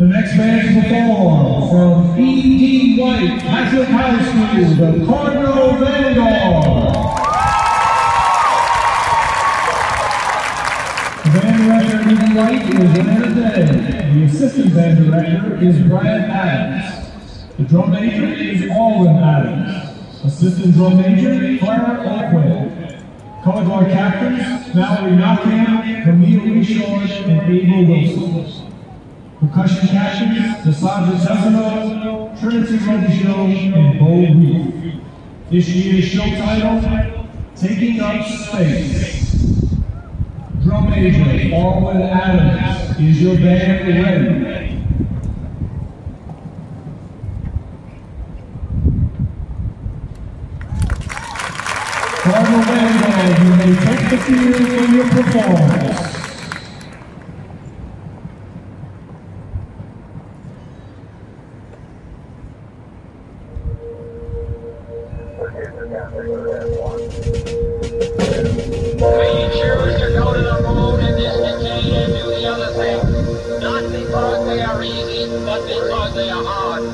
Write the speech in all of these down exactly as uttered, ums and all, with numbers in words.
The next band to perform from E D White Catholic High School, the Cardinal Vanguard. The band director, E D White, is Leonard Day. The assistant band director is Brad Adams. The drum major is Alwyn Adams. Assistant drum major, Clara Oakwell. Color guard captains, Mallory Knockham, Camille Rishon, and Abel Wilson. Percussion captains, Desadra Tezano, Trinity Robichaud, and Bo Reed. This year's show title, Taking Up Space. Drum major, Alwyn Adams. Is your band ready? Cardinal Vanguard, you may take the field for your performance. We choose to go to the moon in this decade and do the other things, not because they are easy, but because they are hard.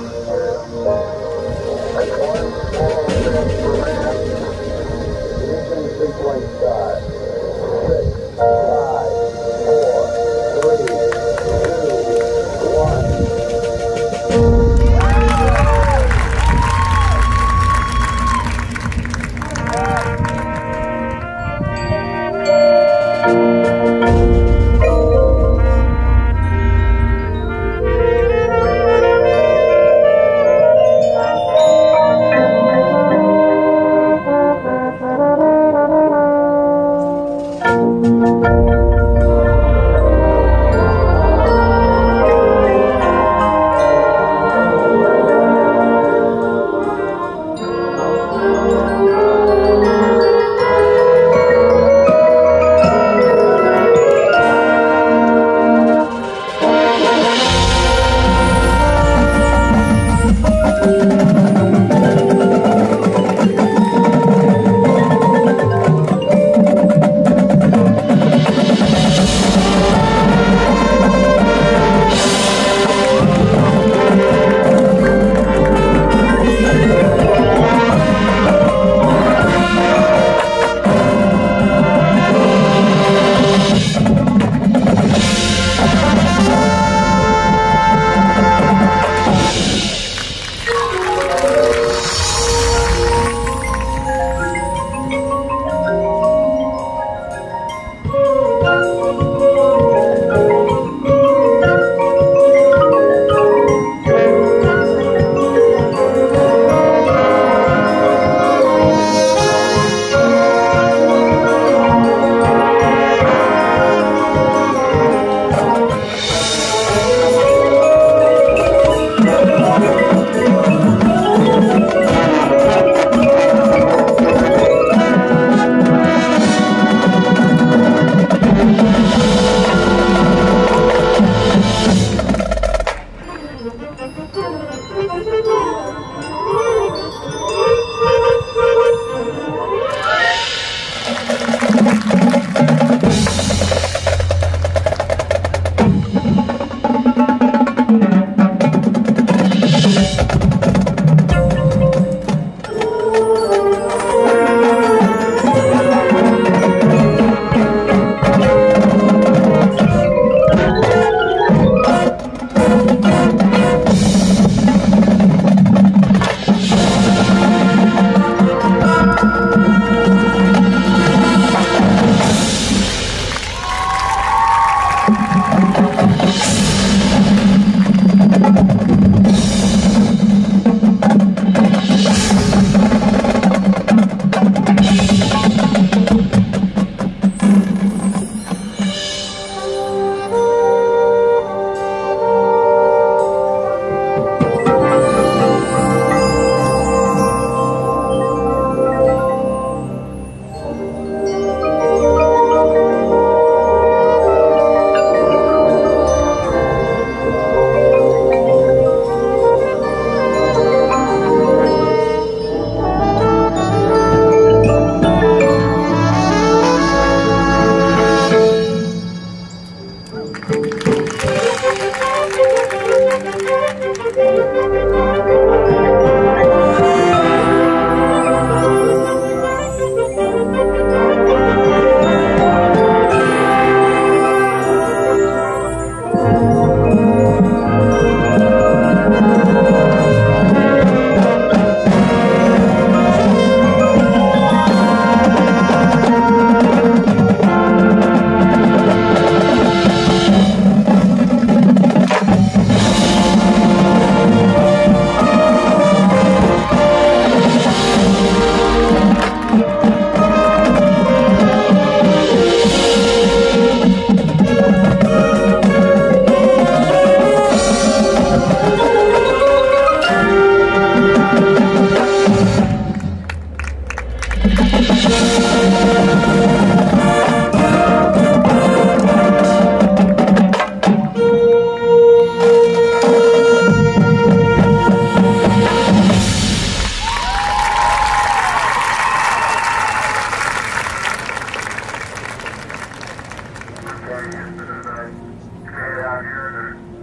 Sequence start. Six, five, four, three, two, one.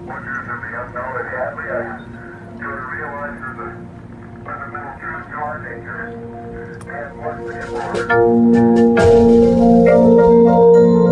Wonders of the unknown and Hadley, I do realize there's a fundamental truth to our nature. And once we get forward.